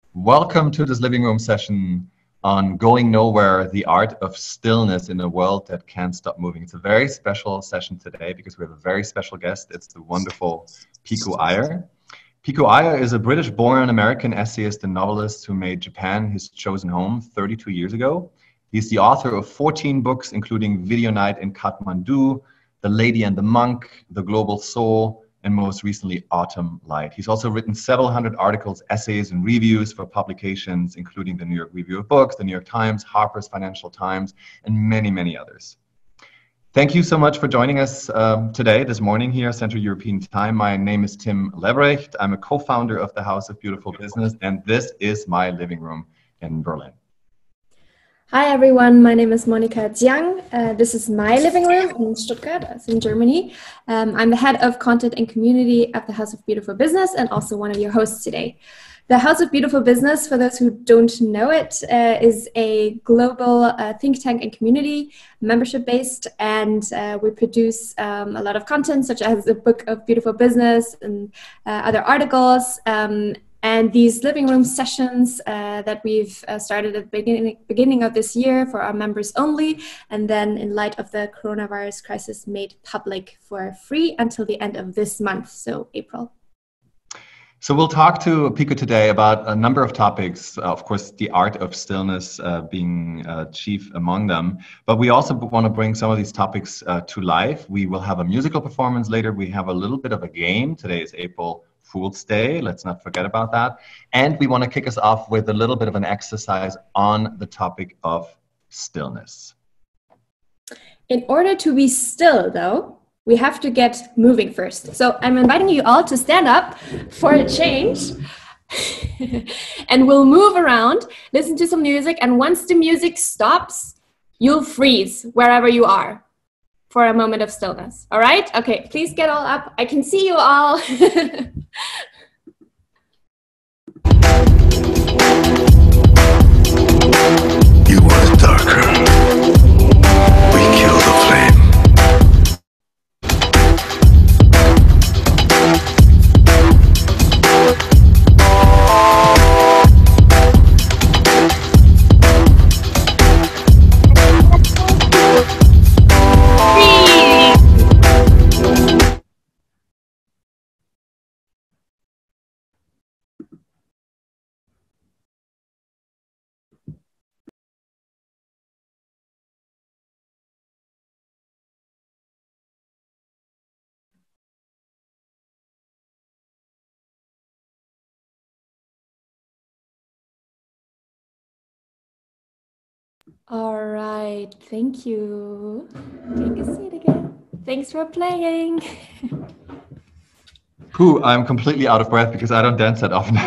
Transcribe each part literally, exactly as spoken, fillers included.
Welcome to this living room session on Going Nowhere, the Art of Stillness in a World That Can't Stop Moving. It's a very special session today because we have a very special guest. It's the wonderful Pico Iyer. Pico Iyer is a British-born American essayist and novelist who made Japan his chosen home thirty-two years ago. He's the author of fourteen books, including Video Night in Kathmandu, The Lady and the Monk, The Global Soul, and most recently, Autumn Light. He's also written several hundred articles, essays, and reviews for publications, including the New York Review of Books, the New York Times, Harper's Financial Times, and many, many others. Thank you so much for joining us um, today, this morning here, Central European Time. My name is Tim Lebrecht. I'm a co-founder of the House of Beautiful Business, and this is my living room in Berlin. Hi everyone, my name is Monika Jiang. Uh, this is my living room in Stuttgart, as in Germany. Um, I'm the head of content and community at the House of Beautiful Business and also one of your hosts today. The House of Beautiful Business, for those who don't know it, uh, is a global uh, think tank and community, membership-based, and uh, we produce um, a lot of content, such as the Book of Beautiful Business and uh, other articles. Um, And these living room sessions uh, that we've uh, started at the beginning, beginning of this year for our members only, and then in light of the coronavirus crisis made public for free until the end of this month, so April. So we'll talk to Pico today about a number of topics, uh, of course, the art of stillness uh, being uh, chief among them. But we also want to bring some of these topics uh, to life. We will have a musical performance later. We have a little bit of a game. Today is April Fool's Day. Let's not forget about that. And we want to kick us off with a little bit of an exercise on the topic of stillness. In order to be still, though, we have to get moving first. So I'm inviting you all to stand up for a change. And we'll move around, listen to some music, and once the music stops, you'll freeze wherever you are for a moment of stillness. All right? Okay, please get all up. I can see you all. You want it darker. We kill the flame. All right, thank you. Take a seat again. Thanks for playing. Who I'm completely out of breath because I don't dance that often.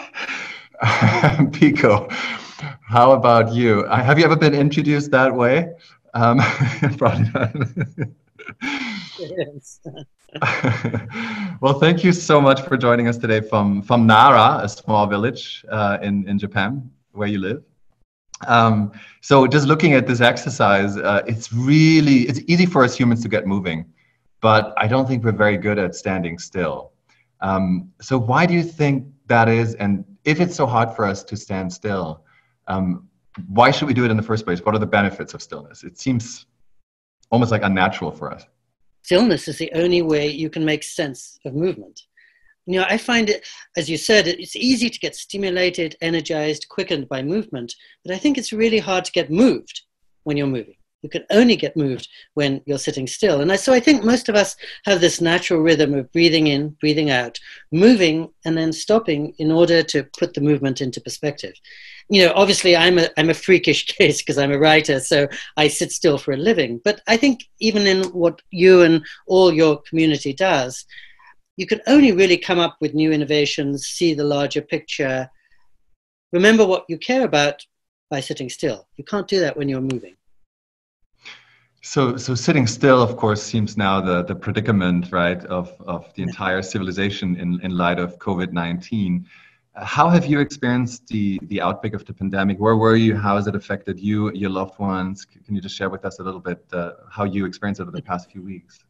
Pico, how about you? Have you ever been introduced that way? Um, probably not. Yes. Well, thank you so much for joining us today from, from Nara, a small village uh, in, in Japan, where you live. Um, so just looking at this exercise, uh, it's really, it's easy for us humans to get moving, but I don't think we're very good at standing still. Um, so why do you think that is? And if it's so hard for us to stand still, um, why should we do it in the first place? What are the benefits of stillness? It seems almost like unnatural for us. Stillness is the only way you can make sense of movement. You know, I find it, as you said, it's easy to get stimulated, energized, quickened by movement, but I think it's really hard to get moved when you're moving. You can only get moved when you're sitting still. And I, so I think most of us have this natural rhythm of breathing in, breathing out, moving, and then stopping in order to put the movement into perspective. You know, obviously I'm a, I'm a freakish case because I'm a writer, so I sit still for a living. But I think even in what you and all your community does, you can only really come up with new innovations, see the larger picture, remember what you care about by sitting still. You can't do that when you're moving. So, so sitting still, of course, seems now the, the predicament, right, of, of the entire civilization in, in light of COVID nineteen. How have you experienced the, the outbreak of the pandemic? Where were you? How has it affected you, your loved ones? Can you just share with us a little bit uh, how you experienced it over the past few weeks?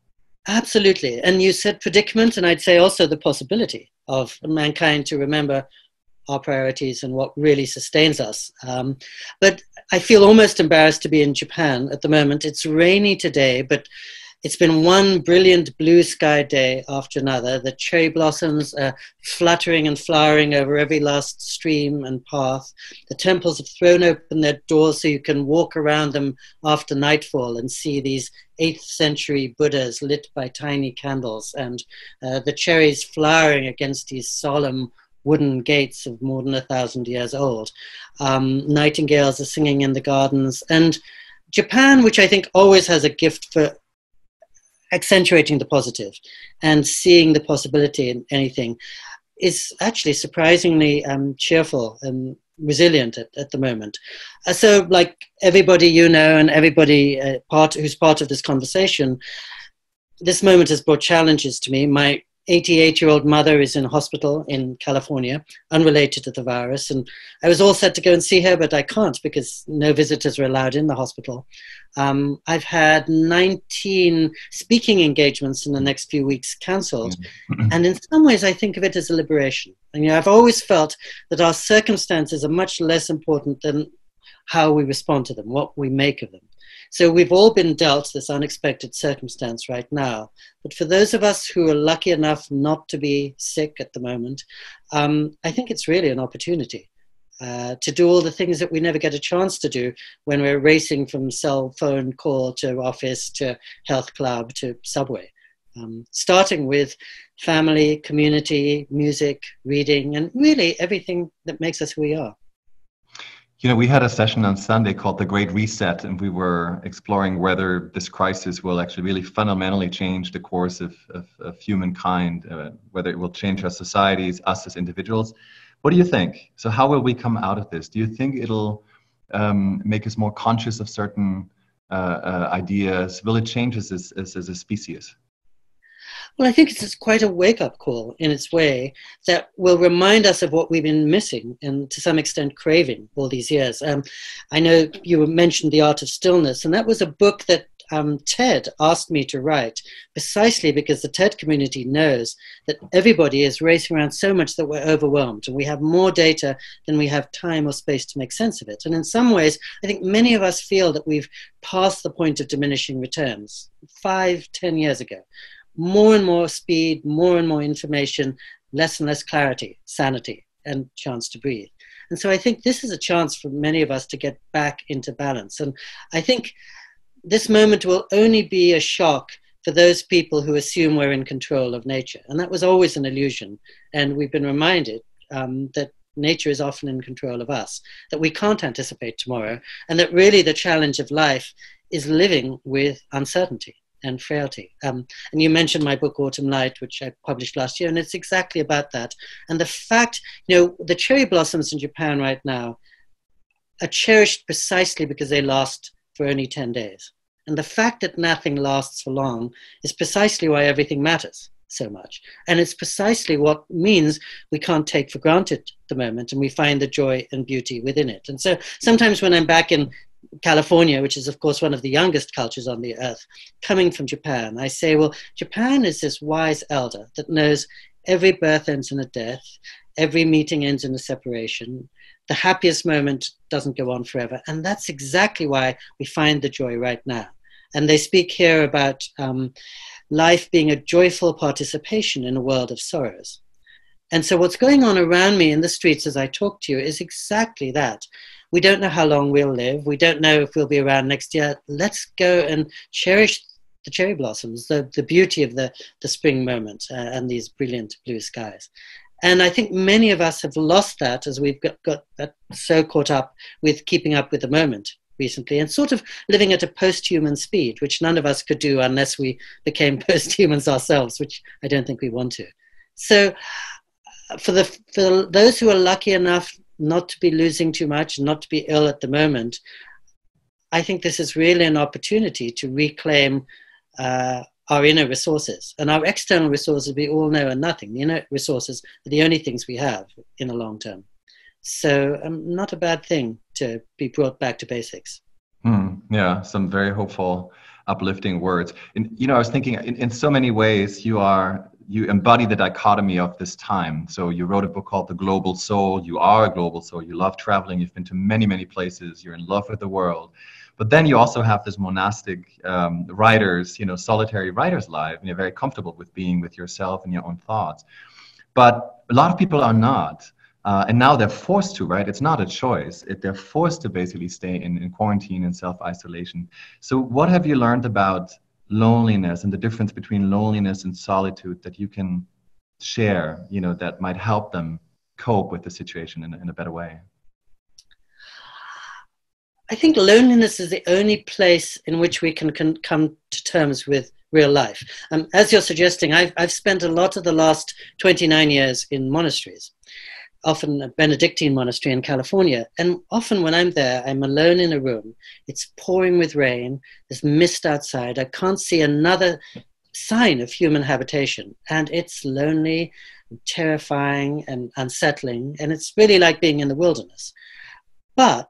Absolutely. And you said predicament, and I'd say also the possibility of mankind to remember our priorities and what really sustains us. Um, but I feel almost embarrassed to be in Japan at the moment. It's rainy today, but it's been one brilliant blue sky day after another. The cherry blossoms are fluttering and flowering over every last stream and path. The temples have thrown open their doors so you can walk around them after nightfall and see these eighth century Buddhas lit by tiny candles, and uh, the cherries flowering against these solemn wooden gates of more than a thousand years old. Um, nightingales are singing in the gardens. And Japan, which I think always has a gift for accentuating the positive and seeing the possibility in anything, is actually surprisingly um, cheerful and resilient at, at the moment. Uh, so like everybody you know and everybody uh, part who's part of this conversation, this moment has brought challenges to me. My eighty-eight-year-old mother is in hospital in California, unrelated to the virus, and I was all set to go and see her, but I can't because no visitors are allowed in the hospital. Um, I've had nineteen speaking engagements in the next few weeks cancelled, and in some ways I think of it as a liberation. And you know, I've always felt that our circumstances are much less important than how we respond to them, what we make of them. So we've all been dealt this unexpected circumstance right now. But for those of us who are lucky enough not to be sick at the moment, um, I think it's really an opportunity uh, to do all the things that we never get a chance to do when we're racing from cell phone call to office to health club to subway. Um, starting with family, community, music, reading, and really everything that makes us who we are. You know, we had a session on Sunday called The Great Reset, and we were exploring whether this crisis will actually really fundamentally change the course of, of, of humankind, uh, whether it will change our societies, us as individuals. What do you think? So how will we come out of this? Do you think it'll um, make us more conscious of certain uh, uh, ideas? Will it change us as, as, as a species? Well, I think it's quite a wake-up call in its way that will remind us of what we've been missing and to some extent craving all these years. Um, I know you mentioned The Art of Stillness, and that was a book that um, TED asked me to write precisely because the TED community knows that everybody is racing around so much that we're overwhelmed and we have more data than we have time or space to make sense of it. And in some ways, I think many of us feel that we've passed the point of diminishing returns five, ten years ago. More and more speed, more and more information, less and less clarity, sanity, and chance to breathe. And so I think this is a chance for many of us to get back into balance. And I think this moment will only be a shock for those people who assume we're in control of nature. And that was always an illusion. And we've been reminded um, that nature is often in control of us, that we can't anticipate tomorrow, and that really the challenge of life is living with uncertainty and frailty. Um, and you mentioned my book, Autumn Light, which I published last year, and it's exactly about that. And the fact, you know, the cherry blossoms in Japan right now are cherished precisely because they last for only ten days. And the fact that nothing lasts for long is precisely why everything matters so much. And it's precisely what means we can't take for granted the moment, and we find the joy and beauty within it. And so sometimes when I'm back in California, which is of course one of the youngest cultures on the earth, coming from Japan, I say, well, Japan is this wise elder that knows every birth ends in a death, every meeting ends in a separation, the happiest moment doesn't go on forever. And that's exactly why we find the joy right now. And they speak here about um, life being a joyful participation in a world of sorrows. And so what's going on around me in the streets as I talk to you is exactly that. We don't know how long we'll live. We don't know if we'll be around next year. Let's go and cherish the cherry blossoms, the, the beauty of the, the spring moment uh, and these brilliant blue skies. And I think many of us have lost that as we've got, got so caught up with keeping up with the moment recently and sort of living at a post-human speed, which none of us could do unless we became post-humans ourselves, which I don't think we want to. So for, the, for those who are lucky enough not to be losing too much, not to be ill at the moment, I think this is really an opportunity to reclaim uh, our inner resources. And our external resources, we all know, are nothing. The inner resources are the only things we have in the long term. So um, not a bad thing to be brought back to basics. Mm, yeah, some very hopeful, uplifting words. And, you know, I was thinking in, in so many ways, you are you embody the dichotomy of this time. So you wrote a book called The Global Soul. You are a global soul. You love traveling. You've been to many, many places. You're in love with the world. But then you also have this monastic um, writer's, you know, solitary writer's life, and you're very comfortable with being with yourself and your own thoughts. But a lot of people are not. Uh, and now they're forced to, right? It's not a choice. It, they're forced to basically stay in, in quarantine and self-isolation. So what have you learned about loneliness and the difference between loneliness and solitude that you can share, you know, that might help them cope with the situation in, in a better way? I think loneliness is the only place in which we can, can come to terms with real life. Um, as you're suggesting, I've, I've spent a lot of the last twenty-nine years in monasteries, often a Benedictine monastery in California. And often when I'm there, I'm alone in a room. It's pouring with rain. There's mist outside. I can't see another sign of human habitation. And it's lonely, terrifying, and unsettling. And it's really like being in the wilderness. But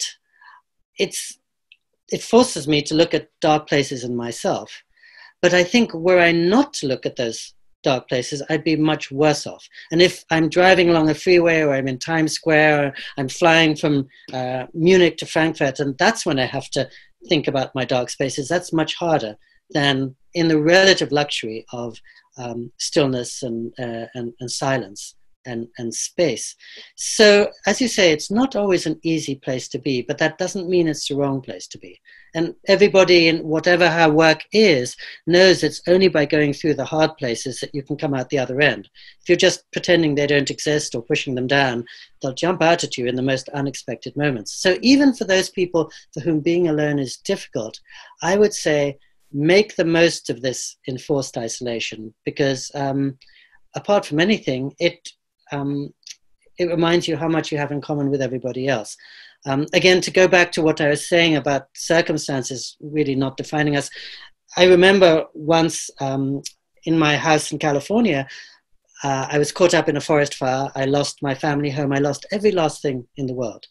it's, it forces me to look at dark places in myself. But I think were I not to look at those dark places, I'd be much worse off. And if I'm driving along a freeway, or I'm in Times Square, or I'm flying from uh, Munich to Frankfurt, and that's when I have to think about my dark spaces, that's much harder than in the relative luxury of um, stillness and, uh, and, and silence and, and space. So, as you say, it's not always an easy place to be, but that doesn't mean it's the wrong place to be. And everybody, in whatever her work is, knows it's only by going through the hard places that you can come out the other end. If you're just pretending they don't exist or pushing them down, they'll jump out at you in the most unexpected moments. So even for those people for whom being alone is difficult, I would say make the most of this enforced isolation, because um, apart from anything, it um, it reminds you how much you have in common with everybody else. Um, again, to go back to what I was saying about circumstances really not defining us, I remember once um, in my house in California, uh, I was caught up in a forest fire. I lost my family home. I lost every last thing in the world.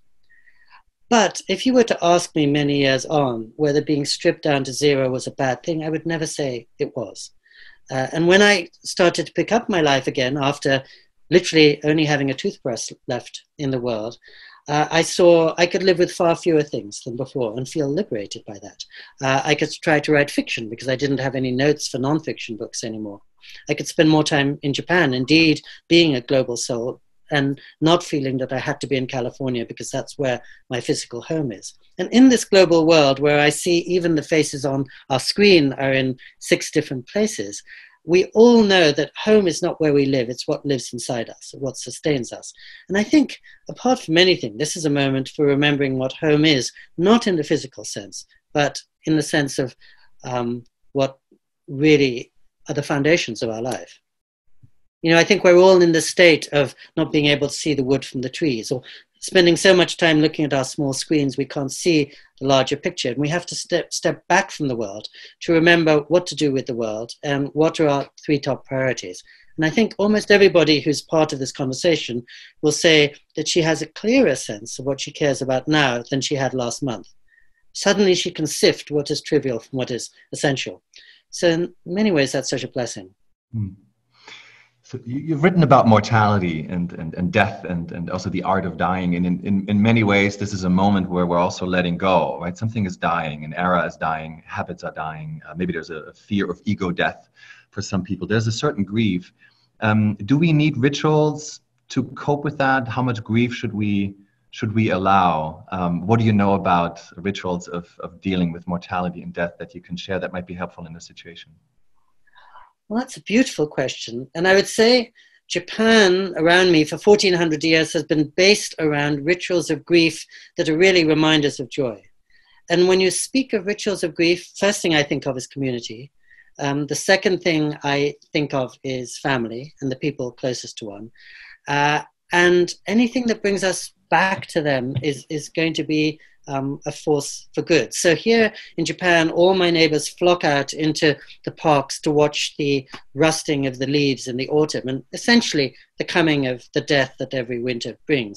But if you were to ask me many years on whether being stripped down to zero was a bad thing, I would never say it was. Uh, and when I started to pick up my life again after literally only having a toothbrush left in the world, Uh, I saw I could live with far fewer things than before and feel liberated by that. Uh, I could try to write fiction because I didn't have any notes for non-fiction books anymore. I could spend more time in Japan, indeed being a global soul, and not feeling that I had to be in California because that's where my physical home is. And in this global world where I see even the faces on our screen are in six different places, we all know that home is not where we live, it's what lives inside us, what sustains us. And I think, apart from anything, this is a moment for remembering what home is, not in the physical sense, but in the sense of um, what really are the foundations of our life. You know, I think we're all in the state of not being able to see the wood from the trees, or spending so much time looking at our small screens we can't see the larger picture. And we have to step step back from the world to remember what to do with the world and what are our three top priorities. And I think almost everybody who's part of this conversation will say that she has a clearer sense of what she cares about now than she had last month. Suddenly she can sift what is trivial from what is essential. So in many ways, that's such a blessing. Hmm. So you've written about mortality and, and, and death and, and also the art of dying. And in, in, in many ways, this is a moment where we're also letting go, right? Something is dying, an era is dying, habits are dying. Uh, maybe there's a fear of ego death for some people. There's a certain grief. Um, do we need rituals to cope with that? How much grief should we should we allow? Um, what do you know about rituals of, of dealing with mortality and death that you can share that might be helpful in this situation? Well, that's a beautiful question. And I would say Japan around me for fourteen hundred years has been based around rituals of grief that are really reminders of joy. And when you speak of rituals of grief, first thing I think of is community. Um, the second thing I think of is family and the people closest to one. Uh, and anything that brings us back to them is, is going to be Um, a force for good. So here in Japan, all my neighbors flock out into the parks to watch the rusting of the leaves in the autumn and essentially the coming of the death that every winter brings.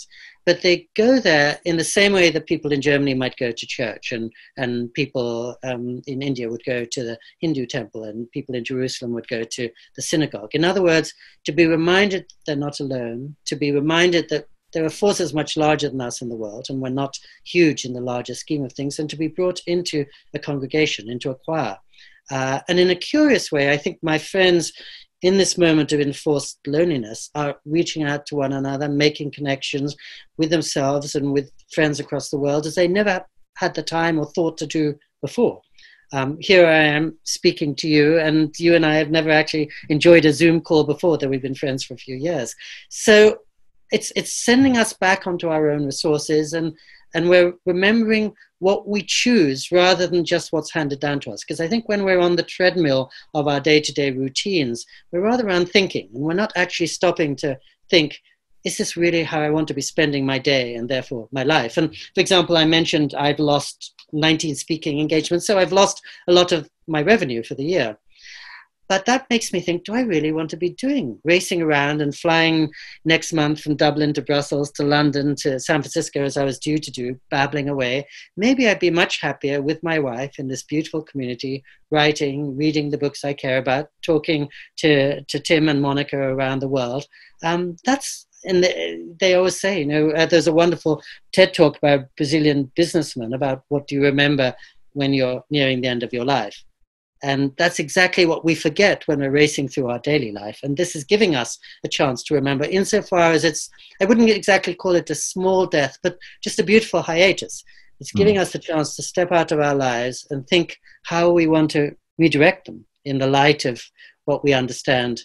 but they go there in the same way that people in Germany might go to church, and, and people um, in India would go to the Hindu temple, and people in Jerusalem would go to the synagogue. In other words, to be reminded they're not alone, to be reminded that there are forces much larger than us in the world, and we're not huge in the larger scheme of things, and to be brought into a congregation, into a choir. Uh, and in a curious way, I think my friends in this moment of enforced loneliness are reaching out to one another, making connections with themselves and with friends across the world as they never had the time or thought to do before. Um, here I am speaking to you, and you and I have never actually enjoyed a Zoom call before, though we've been friends for a few years. So it's it's sending us back onto our own resources, and and we're remembering what we choose rather than just what's handed down to us. Because I think when we're on the treadmill of our day-to-day routines, we're rather unthinking, and we're not actually stopping to think, is this really how I want to be spending my day and therefore my life? And for example, I mentioned I've lost nineteen speaking engagements, so I've lost a lot of my revenue for the year. But that makes me think, do I really want to be doing racing around and flying next month from Dublin to Brussels to London to San Francisco as I was due to do, babbling away? Maybe I'd be much happier with my wife in this beautiful community, writing, reading the books I care about, talking to, to Tim and Monica around the world. Um, that's, and they always say, you know, uh, there's a wonderful TED talk by a Brazilian businessman about what do you remember when you're nearing the end of your life. And that's exactly what we forget when we're racing through our daily life. And this is giving us a chance to remember, insofar as it's, I wouldn't exactly call it a small death, but just a beautiful hiatus. It's giving mm. us the chance to step out of our lives and think how we want to redirect them in the light of what we understand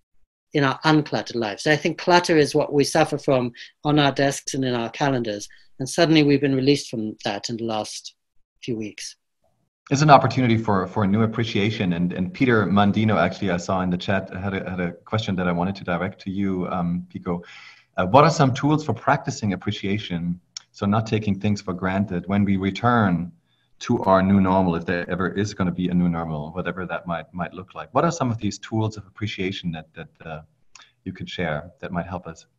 in our uncluttered lives. So I think clutter is what we suffer from on our desks and in our calendars. And suddenly we've been released from that in the last few weeks. It's an opportunity for, for new appreciation. And, and Peter Mandino, actually, I saw in the chat, had a, had a question that I wanted to direct to you, um, Pico. Uh, what are some tools for practicing appreciation, so not taking things for granted, when we return to our new normal, if there ever is going to be a new normal, whatever that might might look like? What are some of these tools of appreciation that, that uh, you could share that might help us?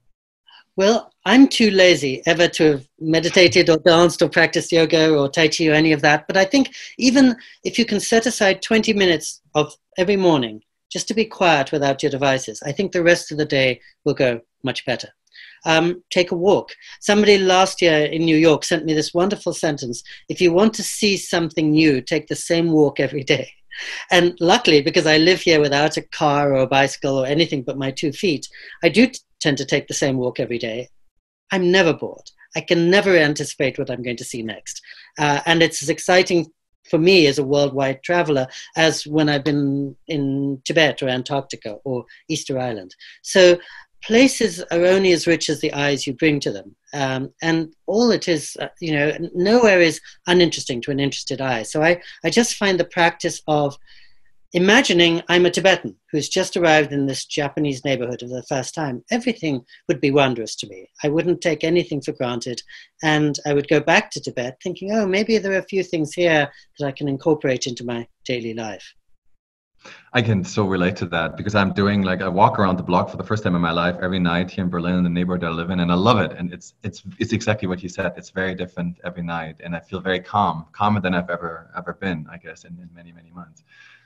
Well, I'm too lazy ever to have meditated or danced or practiced yoga or Tai Chi or any of that. But I think even if you can set aside twenty minutes of every morning just to be quiet without your devices, I think the rest of the day will go much better. Um, take a walk. Somebody last year in New York sent me this wonderful sentence: if you want to see something new, take the same walk every day. And luckily, because I live here without a car or a bicycle or anything but my two feet, I do t- tend to take the same walk every day. I'm never bored. I can never anticipate what I'm going to see next. Uh, and it's as exciting for me as a worldwide traveler as when I've been in Tibet or Antarctica or Easter Island. So places are only as rich as the eyes you bring to them. Um, and all it is, uh, you know, nowhere is uninteresting to an interested eye. So I, I just find the practice of imagining I'm a Tibetan who's just arrived in this Japanese neighborhood for the first time, everything would be wondrous to me. I wouldn't take anything for granted. And I would go back to Tibet thinking, oh, maybe there are a few things here that I can incorporate into my daily life. I can so relate to that, because I'm doing, like, I walk around the block for the first time in my life every night here in Berlin, in the neighborhood I live in, and I love it. And it's it's it's exactly what you said. It's very different every night, and I feel very calm, calmer than I've ever ever been, I guess, in, in many many months.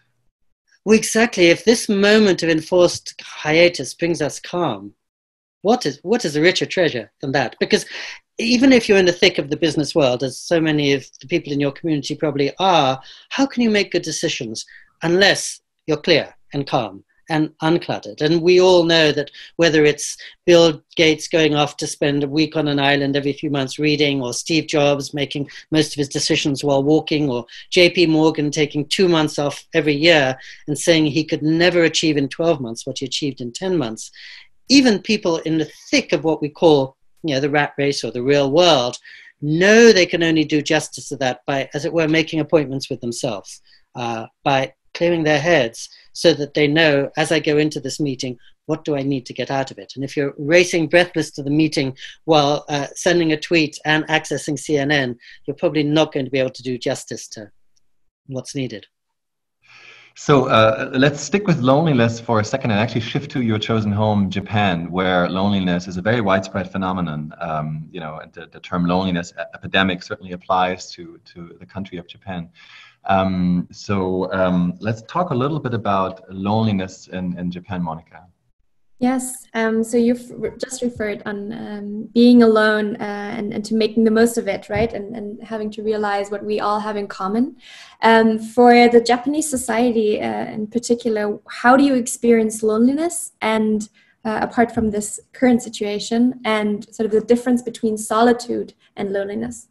Well, exactly. If this moment of enforced hiatus brings us calm, what is what is a richer treasure than that? Because even if you're in the thick of the business world, as so many of the people in your community probably are, how can you make good decisions unless you're clear and calm and uncluttered? And we all know that whether it's Bill Gates going off to spend a week on an island every few months reading, or Steve Jobs making most of his decisions while walking, or J P Morgan taking two months off every year and saying he could never achieve in twelve months what he achieved in ten months, even people in the thick of what we call, you know, the rat race or the real world, know they can only do justice to that by, as it were, making appointments with themselves, uh, by clearing their heads so that they know, as I go into this meeting, what do I need to get out of it? And if you're racing breathless to the meeting while uh, sending a tweet and accessing C N N, you're probably not going to be able to do justice to what's needed. So uh, let's stick with loneliness for a second and actually shift to your chosen home, Japan, where loneliness is a very widespread phenomenon. Um, you know, and the, the term loneliness epidemic certainly applies to, to the country of Japan. Um, so um, let's talk a little bit about loneliness in, in Japan, Monica. Yes, um, so you've re- just referred on um, being alone uh, and, and to making the most of it, right? And, and having to realize what we all have in common. Um, for the Japanese society uh, in particular, how do you experience loneliness? And uh, apart from this current situation, and sort of the difference between solitude and loneliness?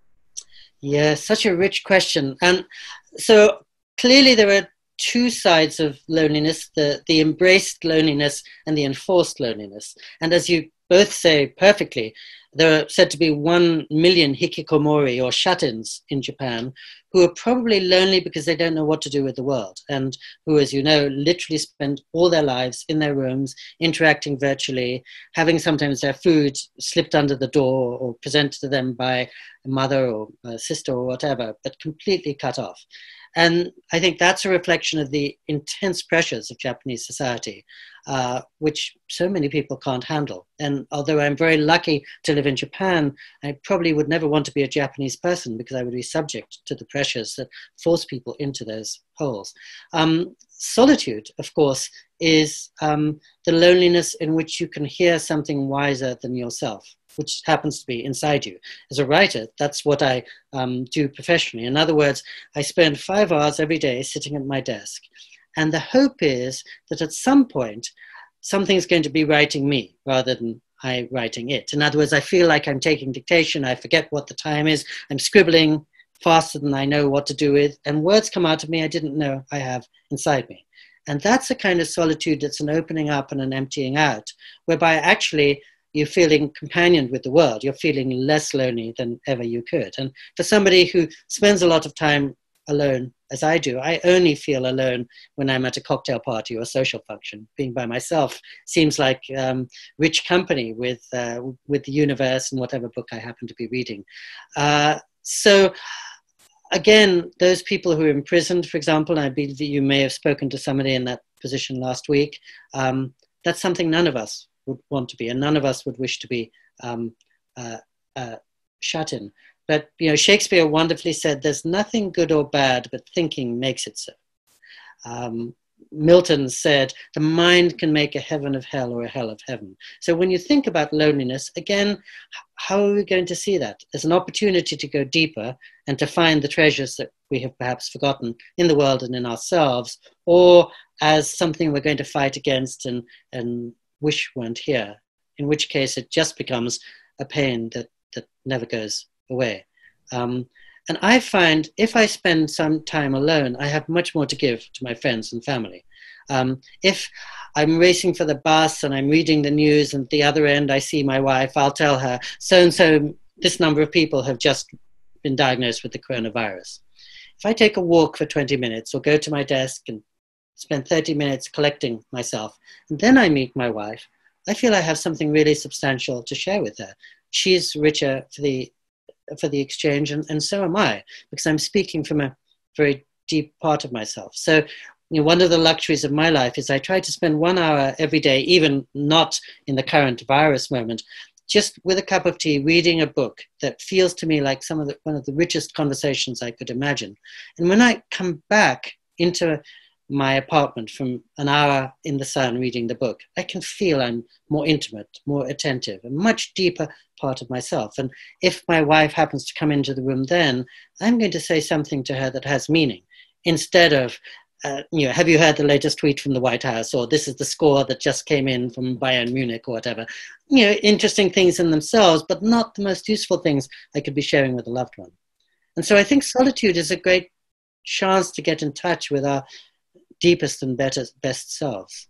Yeah, such a rich question. And so clearly there are two sides of loneliness, the, the embraced loneliness and the enforced loneliness. And as you both say perfectly, there are said to be one million hikikomori or shut-ins in Japan who are probably lonely because they don't know what to do with the world, and who, as you know, literally spend all their lives in their rooms, interacting virtually, having sometimes their food slipped under the door or presented to them by a mother or a sister or whatever, but completely cut off. And I think that's a reflection of the intense pressures of Japanese society, uh, which so many people can't handle. And although I'm very lucky to live in Japan, I probably would never want to be a Japanese person because I would be subject to the pressures that force people into those holes. Um, solitude, of course, is um, the loneliness in which you can hear something wiser than yourself, which happens to be inside you. As a writer, that's what I um, do professionally. In other words, I spend five hours every day sitting at my desk. And the hope is that at some point, something's going to be writing me rather than I writing it. In other words, I feel like I'm taking dictation. I forget what the time is. I'm scribbling faster than I know what to do with. And words come out of me I didn't know I have inside me. And that's a kind of solitude that's an opening up and an emptying out, whereby actually you're feeling companioned with the world. You're feeling less lonely than ever you could. And for somebody who spends a lot of time alone, as I do, I only feel alone when I'm at a cocktail party or a social function. Being by myself seems like um, rich company with, uh, with the universe and whatever book I happen to be reading. Uh, so again, those people who are imprisoned, for example, I believe that you may have spoken to somebody in that position last week, um, that's something none of us would want to be, and none of us would wish to be um, uh, uh, shut in. But you know, Shakespeare wonderfully said, "There's nothing good or bad, but thinking makes it so." Um, Milton said, "The mind can make a heaven of hell or a hell of heaven." So when you think about loneliness, again, how are we going to see that? As an opportunity to go deeper and to find the treasures that we have perhaps forgotten in the world and in ourselves, or as something we're going to fight against and, and wish weren't here, in which case it just becomes a pain that, that never goes away. Um, and I find if I spend some time alone, I have much more to give to my friends and family. Um, if I'm racing for the bus and I'm reading the news and at the other end I see my wife, I'll tell her, so-and-so, this number of people have just been diagnosed with the coronavirus. If I take a walk for twenty minutes or go to my desk and spend thirty minutes collecting myself, and then I meet my wife, I feel I have something really substantial to share with her. She's richer for the, for the exchange, and, and so am I, because I'm speaking from a very deep part of myself. So you know, one of the luxuries of my life is I try to spend one hour every day, even not in the current virus moment, just with a cup of tea, reading a book that feels to me like some of the, one of the richest conversations I could imagine. And when I come back into my apartment from an hour in the sun reading the book, I can feel I'm more intimate, more attentive, a much deeper part of myself. And if my wife happens to come into the room then, I'm going to say something to her that has meaning, instead of, uh, you know, have you heard the latest tweet from the White House, or this is the score that just came in from Bayern Munich or whatever. You know, interesting things in themselves, but not the most useful things I could be sharing with a loved one. And so I think solitude is a great chance to get in touch with our deepest and better, best selves.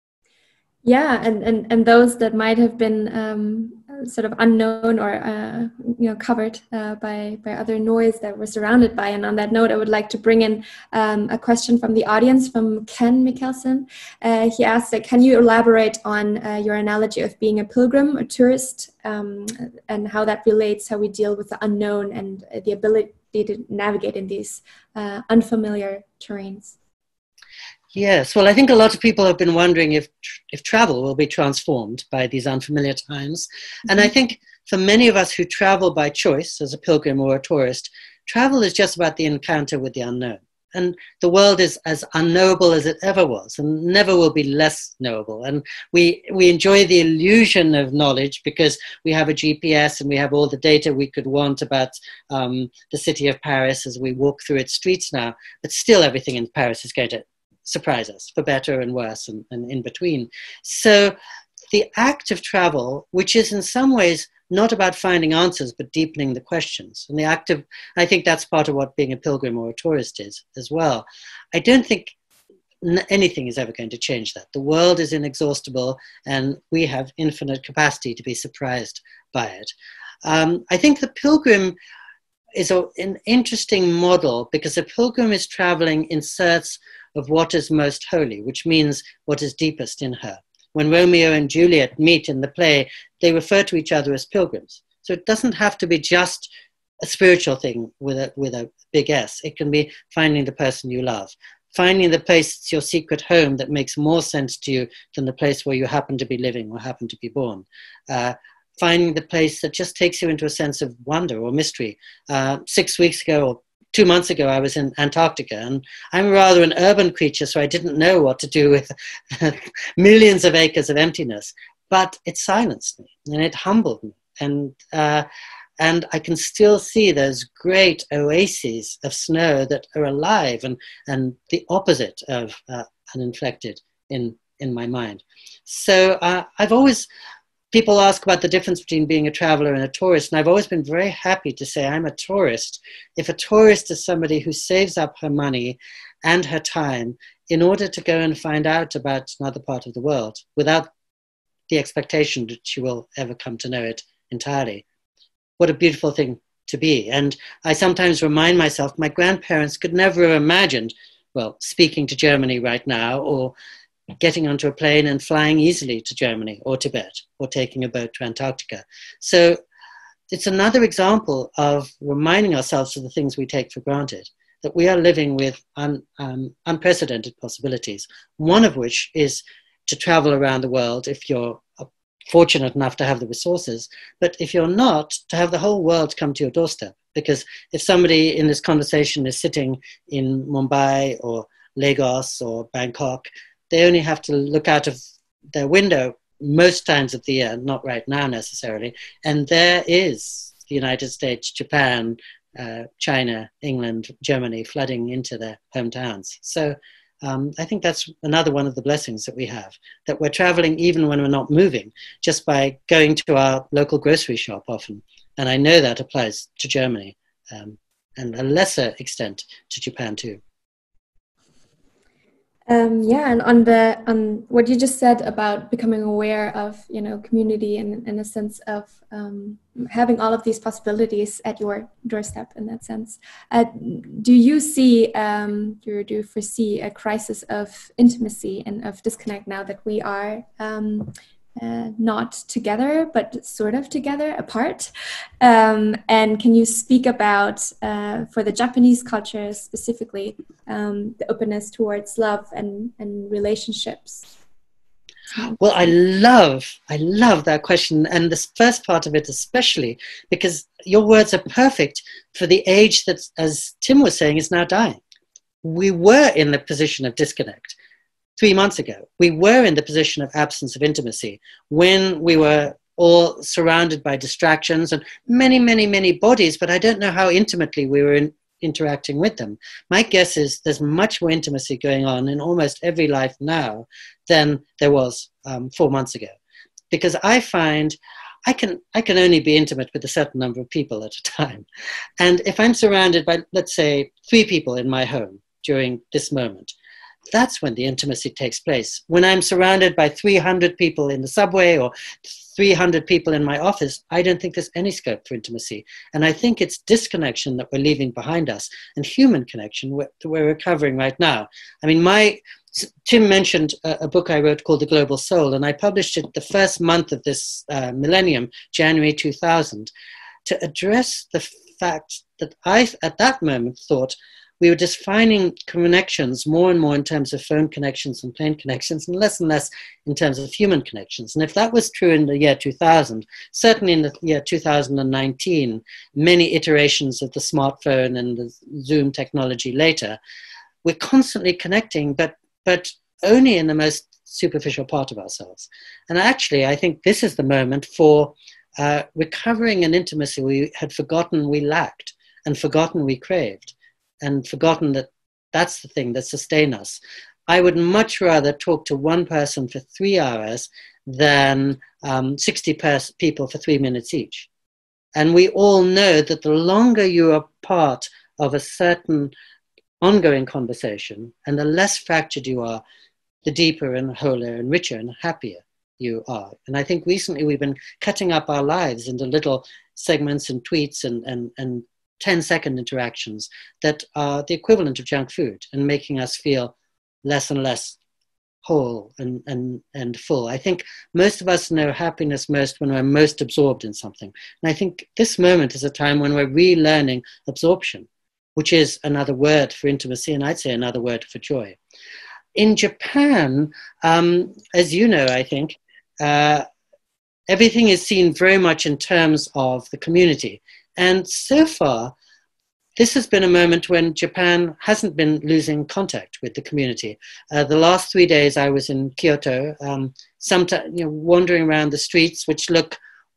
Yeah, and, and, and those that might have been um, sort of unknown or uh, you know covered uh, by by other noise that we're surrounded by. And on that note, I would like to bring in um, a question from the audience from Ken Mikkelsen. Uh, he asked, like, can you elaborate on uh, your analogy of being a pilgrim, a tourist, um, and how that relates, how we deal with the unknown and the ability to navigate in these uh, unfamiliar terrains? Yes, well, I think a lot of people have been wondering if if travel will be transformed by these unfamiliar times. Mm-hmm. And I think for many of us who travel by choice as a pilgrim or a tourist, travel is just about the encounter with the unknown. And the world is as unknowable as it ever was and never will be less knowable. And we, we enjoy the illusion of knowledge because we have a G P S and we have all the data we could want about um, the city of Paris as we walk through its streets now. But still everything in Paris is going to surprise us for better and worse and, and in between. So the act of travel, which is in some ways not about finding answers, but deepening the questions. And the act of, I think that's part of what being a pilgrim or a tourist is as well. I don't think anything is ever going to change that. The world is inexhaustible and we have infinite capacity to be surprised by it. Um, I think the pilgrim is a, an interesting model because a pilgrim is traveling in search of what is most holy, which means what is deepest in her. When Romeo and Juliet meet in the play, they refer to each other as pilgrims. So it doesn't have to be just a spiritual thing with a, with a big S. It can be finding the person you love, finding the place that's your secret home that makes more sense to you than the place where you happen to be living or happen to be born. Uh, finding the place that just takes you into a sense of wonder or mystery. Uh, six weeks ago or Two months ago, I was in Antarctica, and I'm rather an urban creature, so I didn't know what to do with millions of acres of emptiness. But it silenced me, and it humbled me. And, uh, and I can still see those great oases of snow that are alive and, and the opposite of uh, uninflected in, in my mind. So uh, I've always... People ask about the difference between being a traveler and a tourist, and I've always been very happy to say I'm a tourist. If a tourist is somebody who saves up her money and her time in order to go and find out about another part of the world without the expectation that she will ever come to know it entirely, what a beautiful thing to be. And I sometimes remind myself my grandparents could never have imagined, well, speaking to Germany right now or getting onto a plane and flying easily to Germany or Tibet or taking a boat to Antarctica. So it's another example of reminding ourselves of the things we take for granted, that we are living with un, um, unprecedented possibilities, one of which is to travel around the world if you're fortunate enough to have the resources, but if you're not, to have the whole world come to your doorstep. Because if somebody in this conversation is sitting in Mumbai or Lagos or Bangkok, they only have to look out of their window most times of the year, not right now necessarily, and there is the United States, Japan, uh, China, England, Germany flooding into their hometowns. So um, I think that's another one of the blessings that we have, that we're traveling even when we're not moving, just by going to our local grocery shop often. And I know that applies to Germany um, and a lesser extent to Japan too. Um, yeah, and on the on what you just said about becoming aware of, you know, community and, and a sense of um, having all of these possibilities at your doorstep in that sense, uh, do you see, um, or do you foresee a crisis of intimacy and of disconnect now that we are um, uh, not together, but sort of together, apart? Um, and can you speak about, uh, for the Japanese culture specifically, um, the openness towards love and, and relationships? Well, I love, I love that question. And this first part of it especially, because your words are perfect for the age that, as Tim was saying, is now dying. We were in the position of disconnect three months ago. We were in the position of absence of intimacy when we were all surrounded by distractions and many, many, many bodies, but I don't know how intimately we were in, interacting with them. My guess is there's much more intimacy going on in almost every life now than there was um, four months ago. Because I find I can, I can only be intimate with a certain number of people at a time. And if I'm surrounded by, let's say, three people in my home during this moment, that's when the intimacy takes place. When I'm surrounded by three hundred people in the subway or three hundred people in my office, I don't think there's any scope for intimacy. And I think it's disconnection that we're leaving behind us and human connection that we're recovering right now. I mean, my Tim mentioned a, a book I wrote called The Global Soul, and I published it the first month of this uh, millennium, January two thousand, to address the fact that I, at that moment, thought we were defining connections more and more in terms of phone connections and plane connections, and less and less in terms of human connections. And if that was true in the year two thousand, certainly in the year two thousand nineteen, many iterations of the smartphone and the Zoom technology later, we're constantly connecting, but but only in the most superficial part of ourselves. And actually, I think this is the moment for uh, recovering an intimacy we had forgotten we lacked, and forgotten we craved, and forgotten that that's the thing that sustains us. I would much rather talk to one person for three hours than um, sixty pers- people for three minutes each. And we all know that the longer you are part of a certain ongoing conversation, and the less fractured you are, the deeper and wholer and richer and happier you are. And I think recently we've been cutting up our lives into little segments and tweets and, and, and ten second interactions that are the equivalent of junk food, and making us feel less and less whole and, and, and full. I think most of us know happiness most when we're most absorbed in something. And I think this moment is a time when we're relearning absorption, which is another word for intimacy, and I'd say another word for joy. In Japan, um, as you know, I think, uh, everything is seen very much in terms of the community. And so far, this has been a moment when Japan hasn't been losing contact with the community. Uh, the last three days I was in Kyoto, um, sometimes, you know, wandering around the streets, which look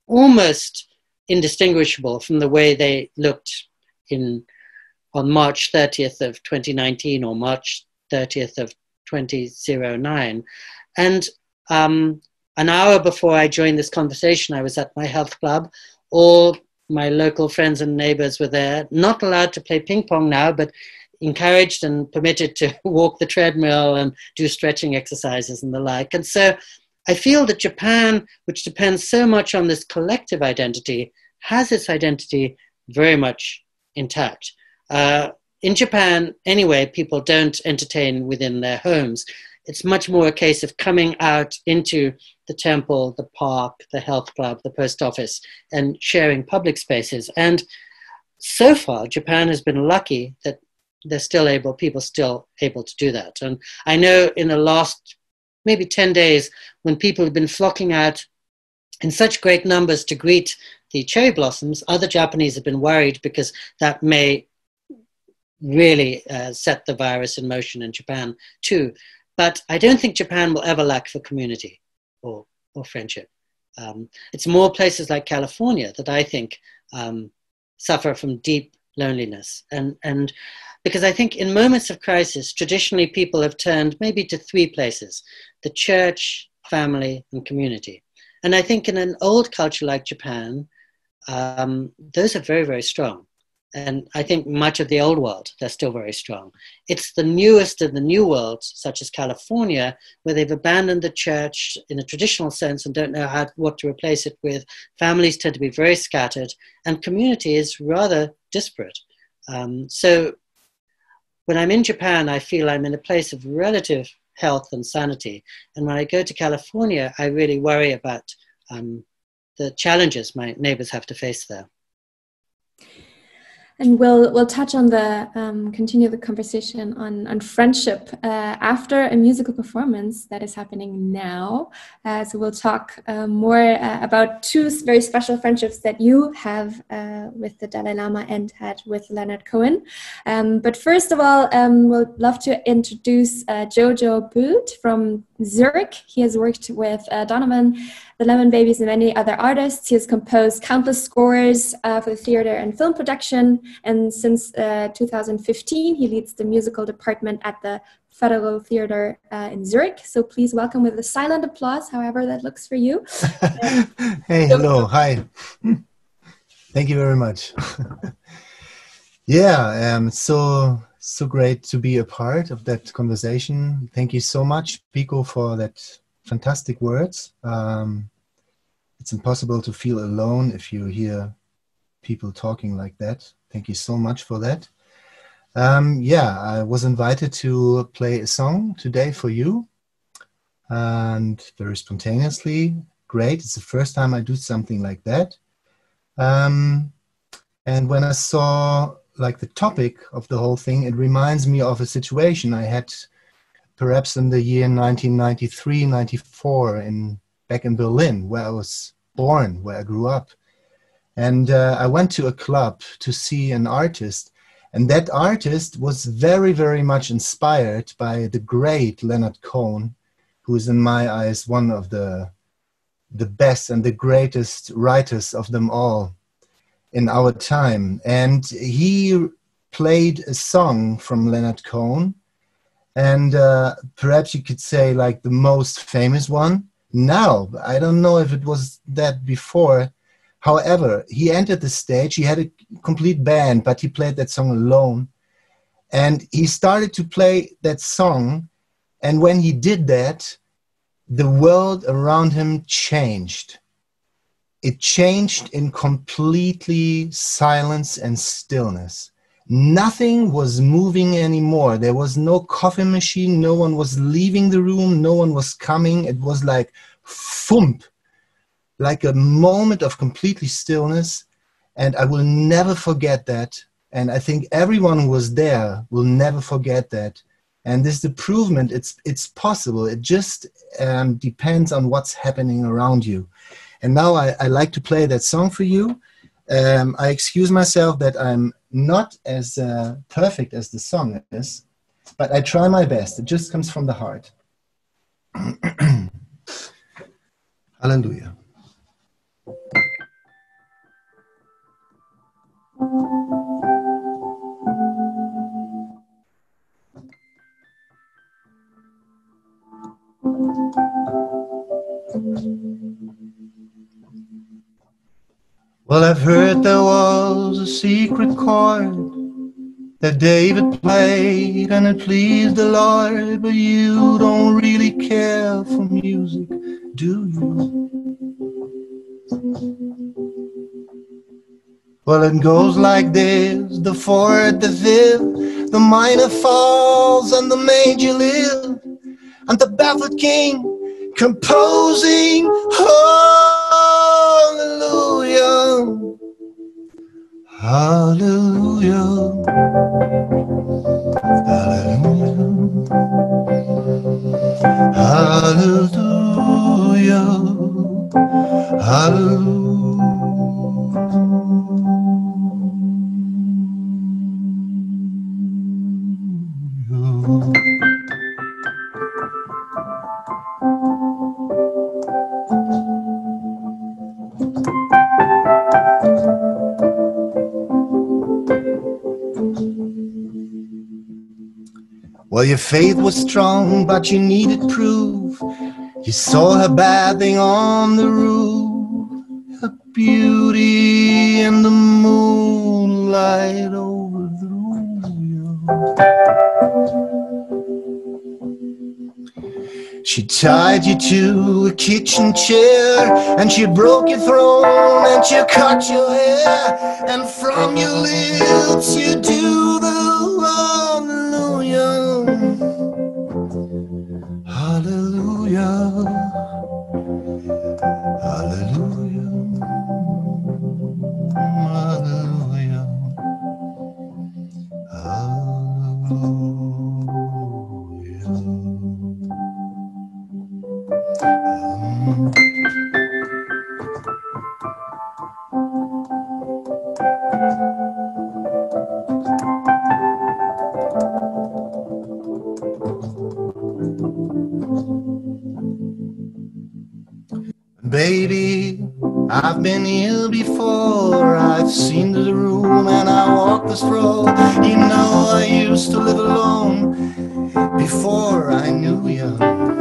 almost indistinguishable from the way they looked in on March thirtieth of twenty nineteen or March thirtieth of twenty oh nine. And um, an hour before I joined this conversation, I was at my health club. All my local friends and neighbors were there, not allowed to play ping pong now, but encouraged and permitted to walk the treadmill and do stretching exercises and the like. And so I feel that Japan, which depends so much on this collective identity, has its identity very much intact. Uh, in Japan, anyway, people don't entertain within their homes. It's much more a case of coming out into the temple, the park, the health club, the post office, and sharing public spaces. And so far, Japan has been lucky that they're still able, people still able to do that. And I know in the last maybe ten days, when people have been flocking out in such great numbers to greet the cherry blossoms, other Japanese have been worried because that may really uh, set the virus in motion in Japan too. But I don't think Japan will ever lack for community or, or friendship. Um, it's more places like California that I think um, suffer from deep loneliness. And, and because I think in moments of crisis, traditionally people have turned maybe to three places: the church, family, and community. And I think in an old culture like Japan, um, those are very, very strong. And I think much of the old world, they're still very strong. It's the newest of the new worlds, such as California, where they've abandoned the church in a traditional sense and don't know how, what to replace it with. Families tend to be very scattered, and community is rather disparate. Um, so when I'm in Japan, I feel I'm in a place of relative health and sanity. And when I go to California, I really worry about um, the challenges my neighbors have to face there. And we'll we'll touch on the um, continue the conversation on on friendship uh, after a musical performance that is happening now. Uh, so we'll talk uh, more uh, about two very special friendships that you have uh, with the Dalai Lama and had with Leonard Cohen. Um, but first of all, um, we'll love to introduce uh, Jojo Boot from Zurich. He has worked with uh, Donovan, the Lemon Babies, and many other artists. He has composed countless scores uh, for the theater and film production. And since uh, two thousand fifteen, he leads the musical department at the Federal Theater uh, in Zurich. So please welcome with a silent applause, however that looks for you. Uh, hey, hello, hi. Thank you very much. Yeah, um, so so great to be a part of that conversation. Thank you so much, Pico, for that fantastic words. Um, it's impossible to feel alone if you hear people talking like that. Thank you so much for that. Um, yeah, I was invited to play a song today for you, and very spontaneously. Great. It's the first time I do something like that. Um, and when I saw like the topic of the whole thing, it reminds me of a situation I had perhaps in the year nineteen ninety-three, ninety-four in back in Berlin, where I was born, where I grew up. And uh, I went to a club to see an artist, and that artist was very, very much inspired by the great Leonard Cohen, who is in my eyes one of the, the best and the greatest writers of them all in our time. And he played a song from Leonard Cohen, and uh, perhaps you could say like the most famous one now. I don't know if it was that before. However, he entered the stage, he had a complete band, but he played that song alone. And he started to play that song, and when he did that, the world around him changed. It changed in completely silence and stillness. Nothing was moving anymore. There was no coffee machine, no one was leaving the room, no one was coming. It was like thump. Like a moment of completely stillness, and I will never forget that. And I think everyone who was there will never forget that. And this is the provement, it's, it's possible. It just um, depends on what's happening around you. And now I, I like to play that song for you. Um, I excuse myself that I'm not as uh, perfect as the song is, but I try my best. It just comes from the heart. Hallelujah. Well, I've heard there was a secret chord that David played and it pleased the Lord, but you don't really care for music, do you? Well, it goes like this: the fourth, the fifth, the minor falls and the major live, and the baffled king composing hallelujah, hallelujah, hallelujah, hallelujah, hallelujah. Well, your faith was strong, but you needed proof. You saw her bathing on the roof, her beauty in the moonlight overthrew you. She tied you to a kitchen chair, and she broke your throne, and she cut your hair, and from your lips you do the hallelujah, hallelujah, hallelujah, hallelujah, hallelujah. Baby, I've been here before. I've seen the room and I walked the stroll. You know I used to live alone before I knew you.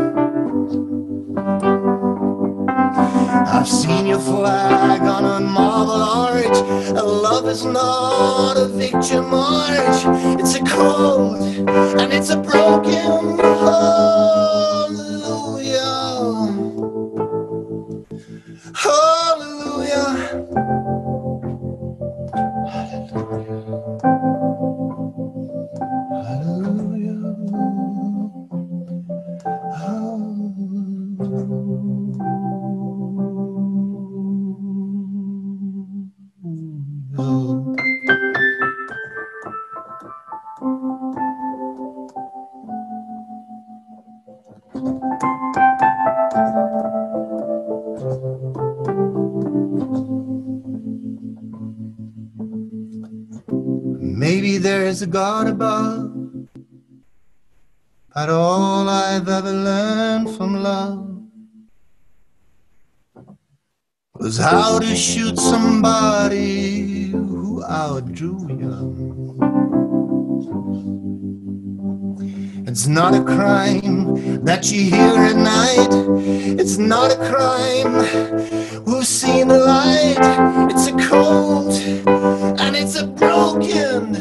I've seen your flag on a marble arch. Love is not a victory march. It's a code and it's a broken hallelujah, hallelujah, hallelujah, hallelujah. Maybe there's a God above, but all I've ever learned from love was how to shoot somebody who outdrew you. It's not a crime that you hear at night. It's not a crime who's seen the light. It's a cold and it's a broken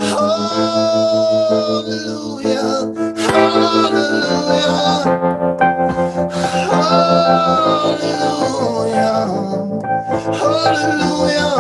hallelujah, hallelujah, hallelujah, hallelujah.